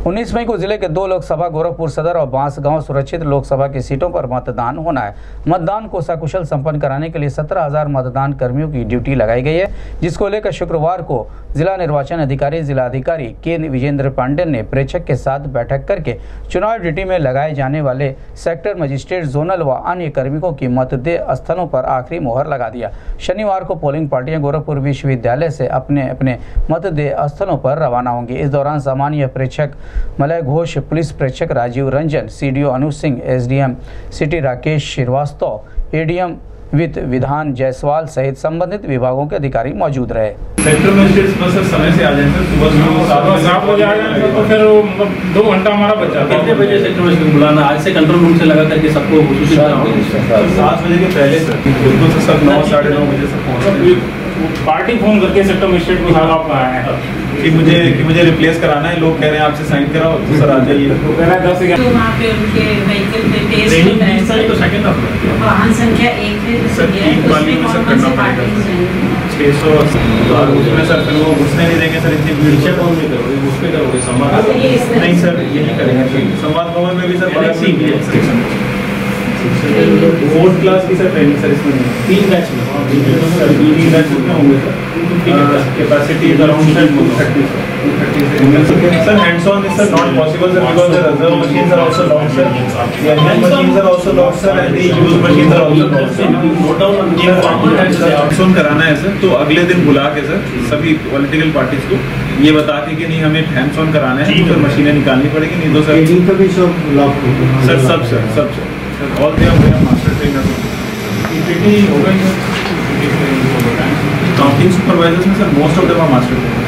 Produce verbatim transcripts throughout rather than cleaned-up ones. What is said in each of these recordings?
उन्नीस मई को जिले के दो लोकसभा गोरखपुर सदर और बांसगांव सुरक्षित लोकसभा की सीटों पर मतदान होना है। मतदान को सकुशल संपन्न कराने के लिए सत्रह हजार मतदान कर्मियों की ड्यूटी लगाई गई है, जिसको लेकर शुक्रवार को जिला निर्वाचन अधिकारी जिलाधिकारी के विजेंद्र पांडे ने प्रेक्षक के साथ बैठक करके चुनाव ड्यूटी में लगाए जाने वाले सेक्टर मजिस्ट्रेट, जोनल व अन्य कार्मिकों की मतदेय स्थलों पर आखिरी मोहर लगा दिया। शनिवार को पोलिंग पार्टियां गोरखपुर विश्वविद्यालय से अपने अपने मतदेय स्थलों पर रवाना होंगी। इस दौरान सामान्य प्रेक्षक मलय घोष, पुलिस प्रेक्षक Rajeev Ranjan, CDO Anuj Singh, SDM city Rakesh Srivastava, ADM वित्त विधान जायसवाल सहित संबंधित विभागों के अधिकारी मौजूद रहे। सेक्टर मजिस्ट्रेट बस सर समय से आ जाए सर, सुबह सात बजे आ जाए तो फिर मतलब दो घंटा हमारा बचा। कितने बजे सेक्टर मजिस्ट्रेट बुलाना? आज से कंट्रोल रूम से लगा करके सबको सात बजे के पहले सर, बिल्कुल सर सब नौ साढ़े नौ बजे से पहुँच पार्टी फोन करके सेक्टर मजिस्ट्रेट को साहब आप कहाँ हैं कि मुझे कि मुझे रिप्लेस कराना है। लोग कह रहे हैं आपसे साइन कराओ तो सर आ जाइए। तो कह रहा है दस ग्यारह तो वहाँ पे उनके व्हीकल पे टेस्ट होता है सर, तो सेकंड ऑफ वाहन संख्या एक है सर तीन वाली में सर करना पड़ेगा छः सौ उसमें सर फिर वो घुसने नहीं देंगे सर, इतनी भीड़ से कौन नहीं करोगे, उस पर करोगे संवाद? नहीं सर यही करेंगे संवाद भवन में भी सर फोर्थ क्लास की सर ट्रेनिंग सर इसमें तीन बैच में सर तीन बैच में होंगे sir. Capacity is around sir two thirty sir. Hands on is sir not possible sir because the reserve machines are also locked sir, the unmanned machines are also locked sir and the used machines are also locked sir. Note down ये hands on कराना है sir, तो अगले दिन बुला के sir सभी political parties को ये बता के कि नहीं हमें हैंड्स ऑन कराना है तो फिर मशीनें निकालनी पड़ेगी, नहीं तो सर सर सब सर सब sir all they are very master trainers. PPT हो गई सर, काउंटिंग सुपरवाइजर्स में sir most of them are master trainers.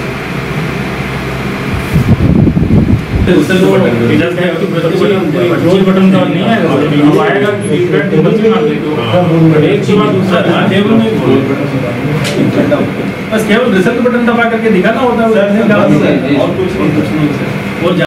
उससे तो इधर का तो कंट्रोल बटन का नहीं है, अब आएगा कि डिफरेंट टेबल में मार दे तो एक चीज दूसरा टेबल में बस केवल रिसेट बटन दबा करके दिखाना होता है और कुछ नहीं सर।